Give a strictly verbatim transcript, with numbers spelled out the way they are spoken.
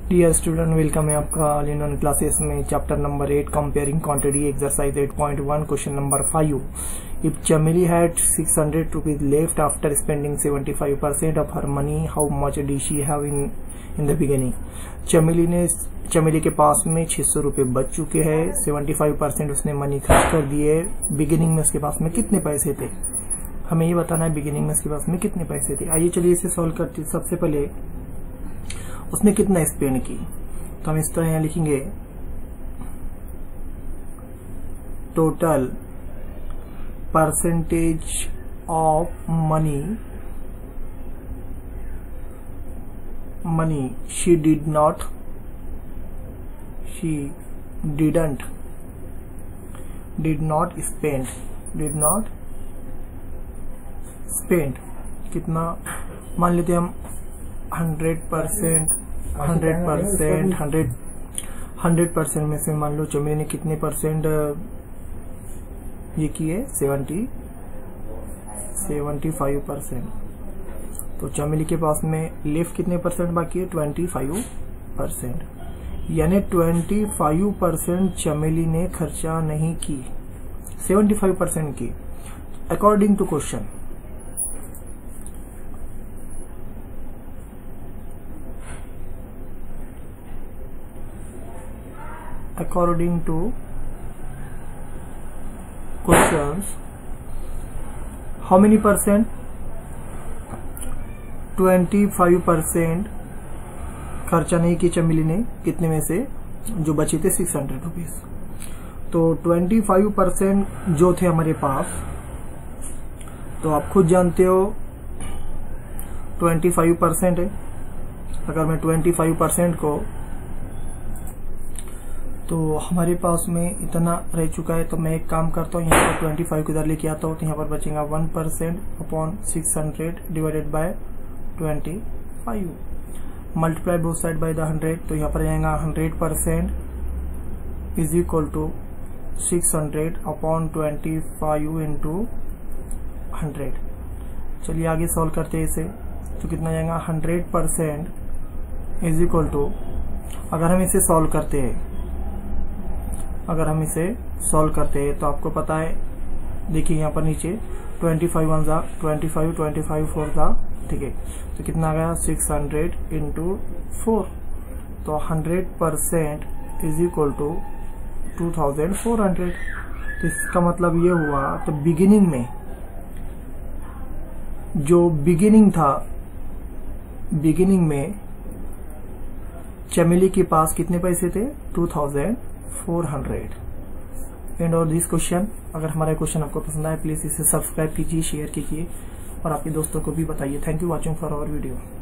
Dear student, welcome है आपका all in one classes में। Chapter number eight comparing quantity, exercise eight point one, question number five. If Chameli had six hundred rupees left after spending seventy five percent of her money, how much did she have in in the beginning. Chameli ने चमेली के पास में छह सौ रुपए बच चुके हैं, सेवेंटी फाइव परसेंट उसने मनी खर्च कर दिए। बिगिनिंग में उसके पास में कितने पैसे थे, हमें ये बताना है बिगिनिंग में उसके पास में कितने पैसे थे। आइए चलिए इसे सॉल्व करते। सबसे पहले उसने कितना स्पेंड की, तो हम इस तरह यहां लिखेंगे total percentage of money money she did not she didn't did not spend did not spend कितना मान लेते हम hundred percent hundred percent hundred hundred percent में से मान लो चमेली ने कितने परसेंट ये किए, सेवेंटी सेवेंटी फाइव परसेंट। तो चमेली के पास में लेफ्ट कितने परसेंट बाकी है, ट्वेंटी फाइव परसेंट, यानी ट्वेंटी फाइव परसेंट चमेली ने खर्चा नहीं की, सेवेंटी फाइव परसेंट की। According to question, according to questions, how many percent, twenty five percent खर्चा नहीं की चमेली ने, कितने में से, जो बचे थे सिक्स हंड्रेड रुपीज। तो ट्वेंटी फाइव परसेंट जो थे हमारे पास, तो आप खुद जानते हो ट्वेंटी फाइव परसेंट है। अगर मैं ट्वेंटी फाइव परसेंट को, तो हमारे पास में इतना रह चुका है, तो मैं एक काम करता हूँ, यहाँ पर ट्वेंटी फाइव को इधर लेके आता हूँ, तो यहाँ पर बचेगा one percent upon six hundred divided by twenty five, multiply both side by the hundred, तो यहाँ पर जाएगा hundred percent is equal to six hundred upon twenty five into hundred. चलिए आगे सॉल्व करते हैं इसे, तो कितना जाएगा, hundred percent is equal to, अगर हम इसे सॉल्व करते हैं अगर हम इसे सॉल्व करते हैं तो आपको पता है, देखिए यहाँ पर नीचे ट्वेंटी फाइव वन जा twenty five, twenty five four जा, ठीक है, तो कितना आ गया, सिक्स हंड्रेड इंटू फोर, तो hundred percent is equal to two thousand four hundred. तो इसका मतलब ये हुआ, तो बिगिनिंग में जो बिगिनिंग था, बिगिनिंग में चमेली के पास कितने पैसे थे, two thousand four hundred. And और दिस क्वेश्चन, अगर हमारा क्वेश्चन आपको पसंद आए प्लीज इसे सब्सक्राइब कीजिए, शेयर कीजिए और आपके दोस्तों को भी बताइए। Thank you watching for our video.